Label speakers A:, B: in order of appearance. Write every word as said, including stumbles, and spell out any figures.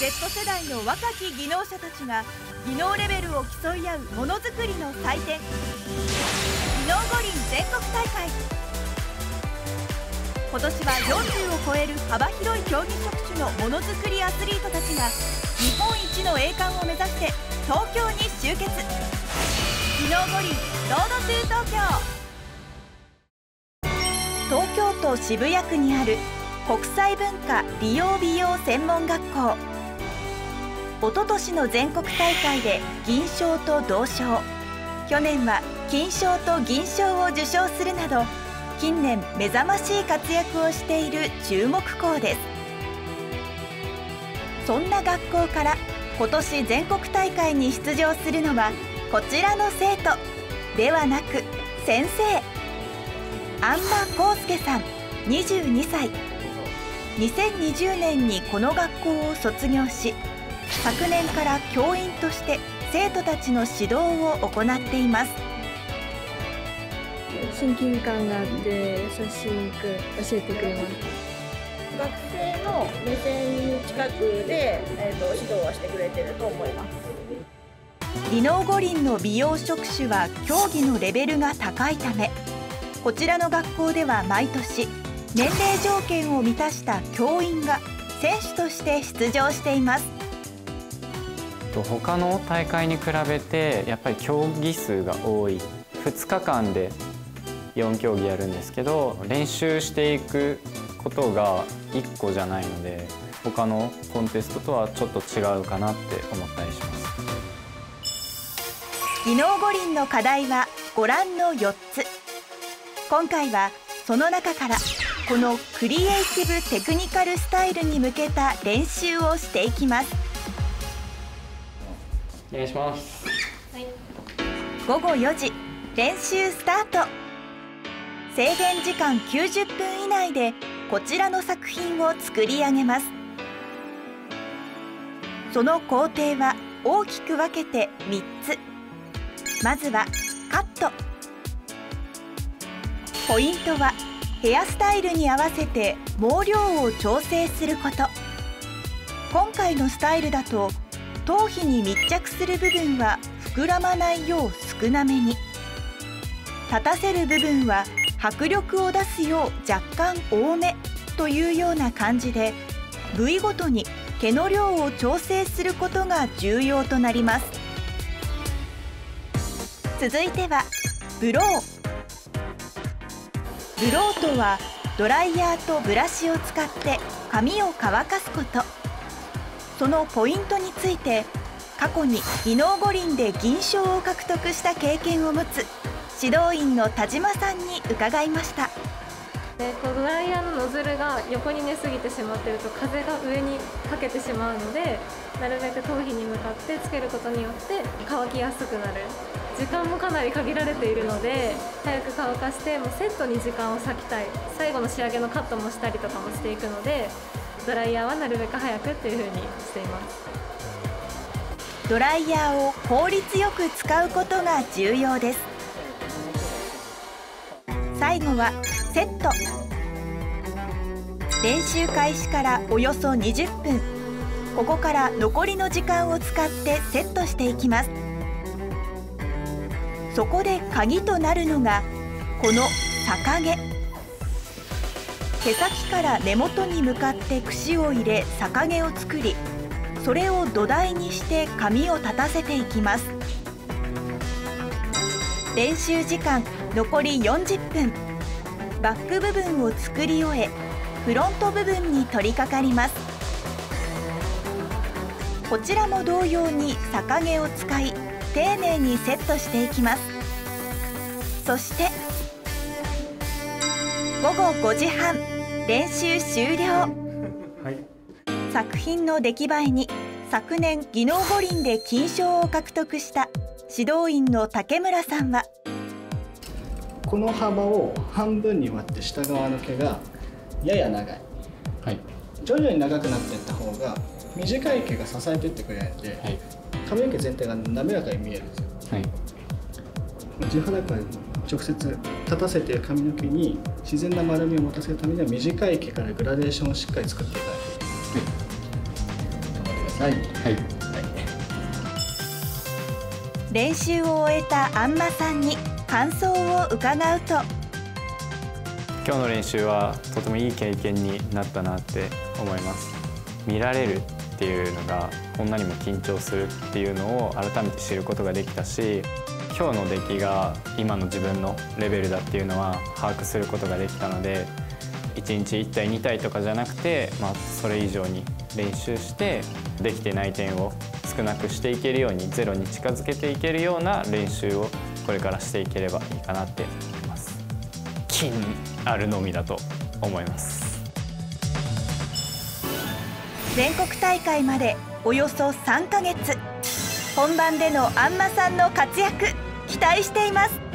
A: Z 世代の若き技能者たちが技能レベルを競い合うものづくりの祭典、技能五輪全国大会。今年はよんじゅうを超える幅広い競技職種のものづくりアスリートたちが日本一の栄冠を目指して東京に集結。技能五輪ロードトゥ東京。東京都渋谷区にある国際文化理容美容専門学校。おととしの全国大会で銀賞と銅賞、去年は金賞と銀賞を受賞するなど近年目覚ましい活躍をしている注目校です。そんな学校から今年全国大会に出場するのはこちらの生徒ではなく先生、安間康介さんにじゅうにさい。にせんにじゅうねんにこの学校を卒業し、昨年から教員として生徒たちの指導を行っています。
B: 親近感があって優しく教えてくれます。
C: 学生の目線近くで、えーと、指導はしてくれてると思います。
A: 技能五輪の美容職種は競技のレベルが高いため、こちらの学校では毎年年齢条件を満たした教員が選手として出場しています。
D: 他の大会に比べてやっぱり競技数が多い。ふつかかんでよんきょうぎやるんですけど、練習していくことがいっこじゃないので、他のコンテストとはちょっと違うかなって思ったりします。
A: 技能五輪の課題はご覧のよっつ。今回はその中からこのクリエイティブテクニカルスタイルに向けた練習をしていきます。
D: お願いします。
A: はい、ごごよじ、練習スタート。制限時間きゅうじゅっぷん以内でこちらの作品を作り上げます。その工程は大きく分けてみっつ。まずはカット。ポイントはヘアスタイルに合わせて毛量を調整すること。今回のスタイルだと頭皮に密着する部分は膨らまないよう少なめに、立たせる部分は迫力を出すよう若干多めというような感じで、部位ごとに毛の量を調整することが重要となります。続いてはブロー。ブローとはドライヤーとブラシを使って髪を乾かすこと。そのポイントについて過去に技能五輪で銀賞を獲得した経験を持つ指導員の田島さんに伺いました。
B: でこうドライヤーのノズルが横に出過ぎてしまっていると風が上にかけてしまうので、なるべく頭皮に向かってつけることによって乾きやすくなる。時間もかなり限られているので早く乾かしてもうセットに時間を割きたい。最後の仕上げのカットもしたりとかもしていくので、ドライヤーはなるべく早くっていう風にしています。
A: ドライヤーを効率よく使うことが重要です。最後はセット。練習開始からおよそにじゅっぷん。ここから残りの時間を使ってセットしていきます。そこで鍵となるのがこの逆毛。毛先から根元に向かって櫛を入れ逆毛を作り、それを土台にして髪を立たせていきます。練習時間残りよんじゅっぷん。バック部分を作り終え、フロント部分に取り掛かります。こちらも同様に逆毛を使い丁寧にセットしていきます。そしてごごごじはん、練習終了。
D: はい、
A: 作品の出来栄えに昨年技能五輪で金賞を獲得した指導員の竹村さんは、
E: この幅を半分に割って下側の毛がやや長い、はい、徐々に長くなっていった方が短い毛が支えていってくれるので、はい、髪の毛全体が滑らかに見えるんですよ。はい、地肌から直接立たせている髪の毛に自然な丸みを持たせるためには短い毛からグラデーションをしっかり作っていかないといけない。 さい。はい、
A: 練習を終えたあんまさんに感想を伺うと、
D: 今日の練習はとてもいい経験になったなって思います。見られるっていうのがこんなにも緊張するっていうのを改めて知ることができたし、今日の出来が今の自分のレベルだっていうのは把握することができたので、いちにちいち対に対とかじゃなくて、まあ、それ以上に練習してできてない点を少なくしていけるように、ゼロに近づけていけるような練習をこれからしていければいいかなって思います。金あるのみだと思います。
A: 全国大会までおよそさんかげつ、本番でのあんまさんの活躍期待しています。